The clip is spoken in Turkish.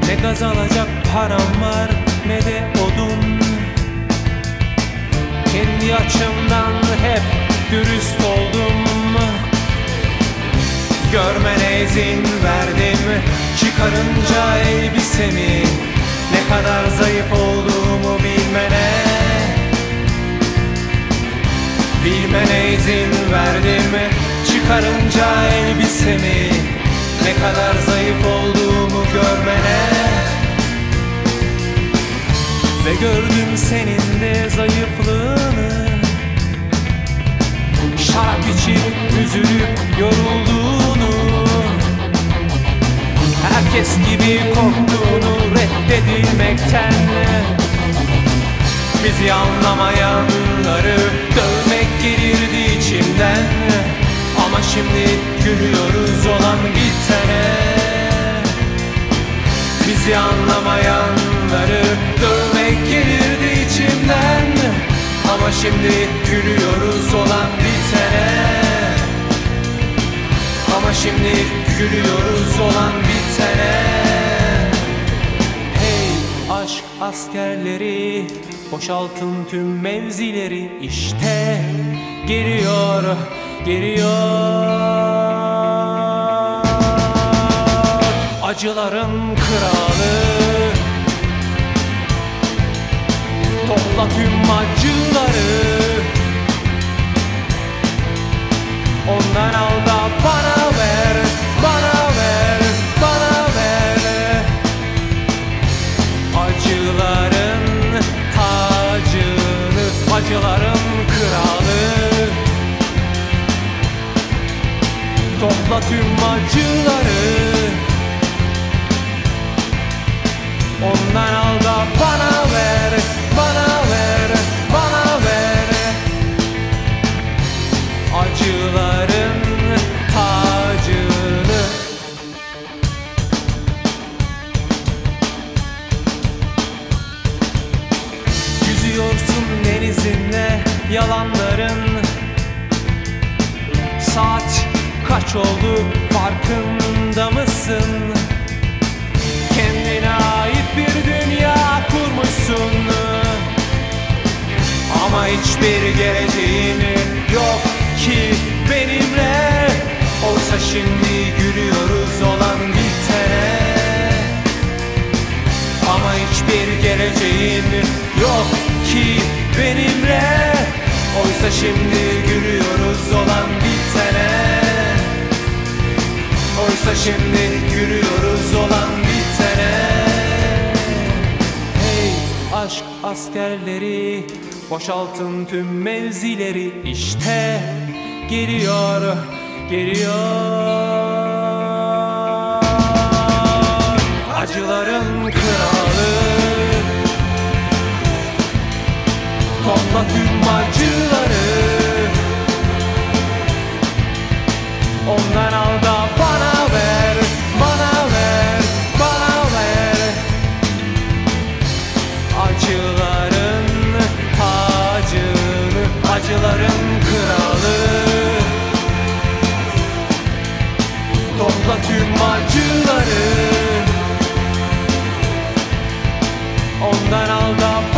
Ne gaz alacak param var ne de odun. Kendi açımdan hep dürüst oldum. Görmene izin verdim çıkarınca elbisemi. Ne kadar zayıf olduğumu bilmene izin verdim çıkarınca elbisemi. Ne kadar zayıf olduğumu görmene. Ve gördüm senin de zayıflığını. Şarap içip üzülüp yorulduğunu, herkes gibi korktuğunu reddedilmekten. Bizi anlamayanları dövmek gelirdi içimden. Ama şimdi gülüyoruz olan bitene. Bizi anlamayanları dövmek gelirdi içimden. Ama şimdi gülüyoruz olan bitene. Ama şimdi gülüyoruz olan bitene. Hey aşk askerleri, boşaltın tüm mevzileri. İşte geliyor, geliyor acıların kralı. Topla tüm acıları, ondan al da bana ver, bana ver, bana ver. Acıların tacını, acıların kralı. Topla tüm acıları, ondan al da bana ver, bana ver, bana ver. Acıların tacını. Yüzüyorsun denizinde yalanların. Saat kaç oldu farkında mısın? Kendine ait bir dünya kurmuşsun. Ama hiçbir geleceğin yok ki benimle. Oysa şimdi gülüyoruz olan bitene. Ama hiçbir geleceğin yok ki benimle. Oysa şimdi gülüyoruz olan bitene. Oysa şimdi gülüyoruz olan bitene. Hey aşk askerleri, boşaltın tüm mevzileri. İşte geliyor, geliyor acıların kralı. Topla tüm acıları, ondan al da bana ver, bana ver, bana ver. Acıların tacını, acıların kralı. Topla tüm acıları, ondan al da